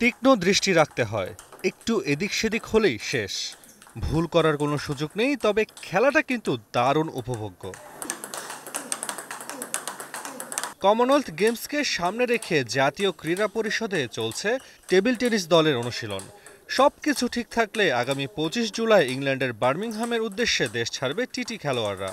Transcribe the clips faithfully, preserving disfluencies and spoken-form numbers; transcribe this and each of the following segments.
তীক্ষ্ণ দৃষ্টি রাখতে হয়, একটু এদিক সেদিক হলেই শেষ। ভুল করার কোনো সুযোগ নেই, তবে খেলাটা কিন্তু দারুণ উপভোগ্য। কমনওয়েলথ গেমসকে সামনে রেখে জাতীয় ক্রীড়া পরিষদে চলছে টেবিল টেনিস দলের অনুশীলন। সবকিছু ঠিক থাকলে আগামী পঁচিশ জুলাই ইংল্যান্ডের বার্মিংহামের উদ্দেশ্যে দেশ ছাড়বে টিটি খেলোয়াড়রা।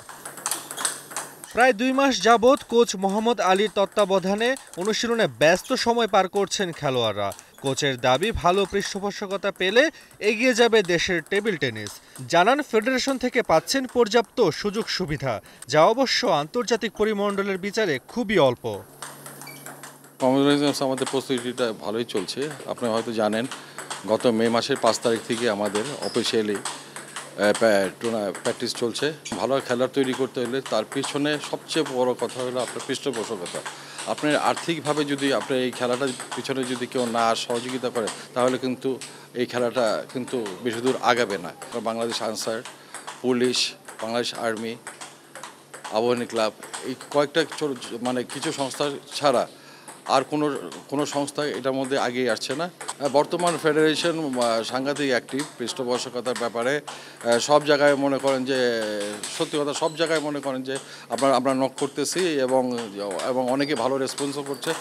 প্রায় দুই মাস যাবৎ কোচ মোহাম্মদ আলীর তত্ত্বাবধানে অনুশীলনে ব্যস্ত সময় পার করছেন খেলোয়াড়রা। কোচের দাবি, ভালো পৃষ্ঠপোষকতা পেলে এগিয়ে যাবে দেশের টেবিল টেনিস। জানান, ফেডারেশন থেকে পাচ্ছেন পর্যাপ্ত সুযোগ সুবিধা, যা অবশ্য আন্তর্জাতিক পরিমণ্ডলের বিচারে খুবই অল্প। কমনওয়েলথ আমাদের প্রস্তুতিটা ভালোই চলছে। আপনি হয়তো জানেন, গত মে মাসের পাঁচ তারিখ থেকে আমাদের অফিসিয়ালি প্র্যাকটিস চলছে। ভালো খেলার তৈরি করতে হলে তার পিছনে সবচেয়ে বড় কথা হলো আপনার পৃষ্ঠপোষকতা। আপনার আর্থিকভাবে যদি আপনার এই খেলাটার পিছনে যদি কেউ না সহযোগিতা করে, তাহলে কিন্তু এই খেলাটা কিন্তু বেশি দূর আগাবে না। Bangladesh Ansar, police, Bangladesh army, Abahani club, এই কয়েকটা মানে কিছু সংস্থা ছাড়া আর কোনো কোনো সংস্থা এটার মধ্যে আগেই আসছে না। বর্তমান ফেডারেশন সাংঘাতিক অ্যাক্টিভ পৃষ্ঠপোষকতার ব্যাপারে। সব জায়গায় মনে করেন যে, সত্যি কথা, সব জায়গায় মনে করেন যে আপনার আমরা নক করতেছি এবং এবং অনেকে ভালো রেসপন্সও করছে।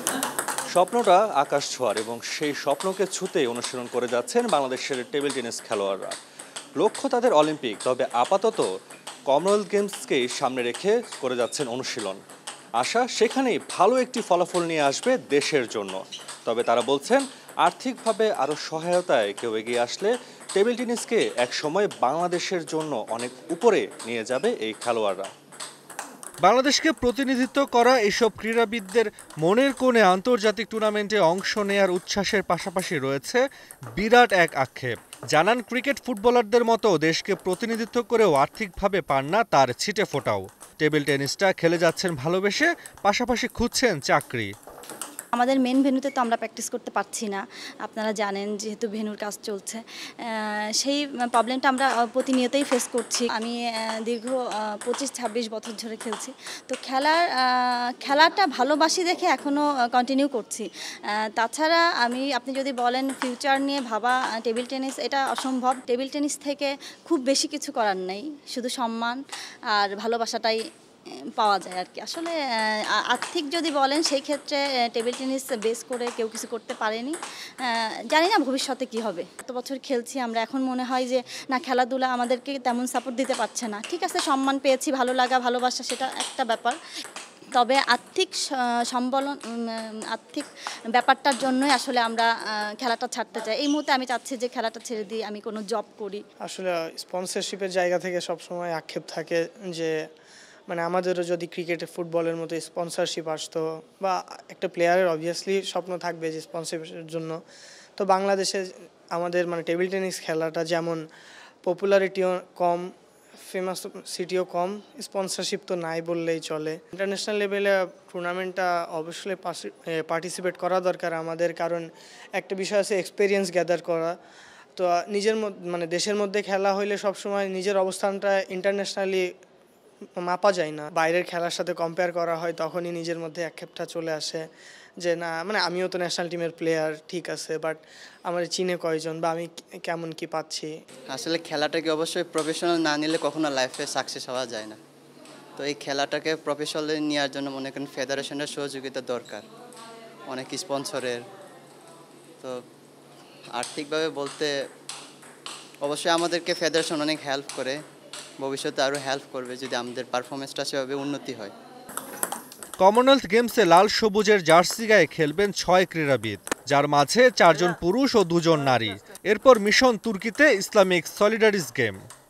স্বপ্নটা আকাশ ছোঁয়ার, এবং সেই স্বপ্নকে ছুঁতেই অনুশীলন করে যাচ্ছেন বাংলাদেশের টেবিল টেনিস খেলোয়াড়রা। লক্ষ্য তাদের অলিম্পিক, তবে আপাতত কমনওয়েলথ গেমসকেই সামনে রেখে করে যাচ্ছেন অনুশীলন। আশা সেখানেই ভালো একটি ফলাফল নিয়ে আসবে দেশের জন্য। তবে তারা বলছেন, আর্থিকভাবে আরও সহায়তায় কেউ এগিয়ে আসলে টেবিল টেনিসকে একসময় বাংলাদেশের জন্য অনেক উপরে নিয়ে যাবে এই খেলোয়াড়রা। বাংলাদেশকে প্রতিনিধিত্ব করা এসব ক্রীড়াবিদদের মনের কোণে আন্তর্জাতিক টুর্নামেন্টে অংশ নেয়ার উচ্ছ্বাসের পাশাপাশি রয়েছে বিরাট এক আক্ষেপ। জানান, ক্রিকেট ফুটবলারদের মতো দেশকে প্রতিনিধিত্ব করেও আর্থিকভাবে পান না তার ছিটে ফোটাও। টেবিল টেনিসটা খেলে যাচ্ছেন ভালোবেসে, পাশাপাশি খুঁজছেন চাকরি। আমাদের মেন ভেন্যুতে তো আমরা প্র্যাকটিস করতে পারছি না, আপনারা জানেন, যেহেতু ভেন্যুর কাজ চলছে। সেই প্রবলেমটা আমরা প্রতিনিয়তই ফেস করছি। আমি দীর্ঘ পঁচিশ ছাব্বিশ বছর ধরে খেলছি, তো খেলার খেলাটা ভালোবাসি দেখে এখনও কন্টিনিউ করছি। তাছাড়া আমি আপনি যদি বলেন ফিউচার নিয়ে ভাবা, টেবিল টেনিস এটা অসম্ভব। টেবিল টেনিস থেকে খুব বেশি কিছু করার নেই, শুধু সম্মান আর ভালোবাসাটাই পাওয়া যায় আর কি। আসলে আর্থিক যদি বলেন, সেই ক্ষেত্রে টেবিল টেনিস বেস করে কেউ কিছু করতে পারেনি। জানি না ভবিষ্যতে কি হবে। এত বছর খেলছি আমরা, এখন মনে হয় যে না, খেলাধুলা আমাদেরকে তেমন সাপোর্ট দিতে পারছে না। ঠিক আছে, সম্মান পেয়েছি, ভালো লাগা, ভালোবাসা, সেটা একটা ব্যাপার। তবে আর্থিক সম্বলন, আর্থিক ব্যাপারটার জন্যই আসলে আমরা খেলাটা ছাড়তে চাই। এই মুহূর্তে আমি চাচ্ছি যে খেলাটা ছেড়ে দিই, আমি কোনো জব করি। আসলে স্পন্সরশিপের জায়গা থেকে সবসময় আক্ষেপ থাকে যে মানে আমাদেরও যদি ক্রিকেটে ফুটবলের মতো স্পন্সরশিপ আসতো, বা একটা প্লেয়ারের অবভিয়াসলি স্বপ্ন থাকবে যে স্পন্সরশিপের জন্য। তো বাংলাদেশে আমাদের মানে টেবিল টেনিস খেলাটা যেমন পপুলারিটিও কম, ফেমাস সিটিও কম, স্পন্সরশিপ তো নাই বললেই চলে। ইন্টারন্যাশনাল লেভেলে টুর্নামেন্টটা অবশ্যই পার্টিসিপেট করা দরকার আমাদের, কারণ একটা বিষয় আছে এক্সপিরিয়েন্স গ্যাদার করা। তো নিজের মানে দেশের মধ্যে খেলা হইলে সবসময় নিজের অবস্থানটা ইন্টারন্যাশনালি মাপা যায় না, বাইরের খেলার সাথে কম্পেয়ার করা হয়, তখনই নিজের মধ্যে একক্ষেপটা চলে আসে যে না, মানে আমিও তো ন্যাশনাল টিমের প্লেয়ার, ঠিক আছে, বাট আমার চিনে কয়জন বা আমি কেমন কি পাচ্ছি। আসলে খেলাটাকে অবশ্যই প্রফেশনাল না নিলে কখনো লাইফে সাকসেস হওয়া যায় না। তো এই খেলাটাকে প্রফেশনালি নেওয়ার জন্য মনে করেন ফেডারেশনের সহযোগিতা দরকার, অনেক স্পন্সরের। তো আর্থিকভাবে বলতে অবশ্যই আমাদেরকে ফেডারেশন অনেক হেল্প করে, ভবিষ্যতে আরও হেল্প করবে যদি আমাদের পারফরমেন্সটা সেভাবে উন্নতি হয়। কমনওয়েলথ গেমসে লাল সবুজের জার্সি গায়ে খেলবেন ছয় ক্রীড়াবিদ, যার মাঝে চারজন পুরুষ ও দুজন নারী। এরপর মিশন তুর্কিতে ইসলামিক সলিডারিস গেম।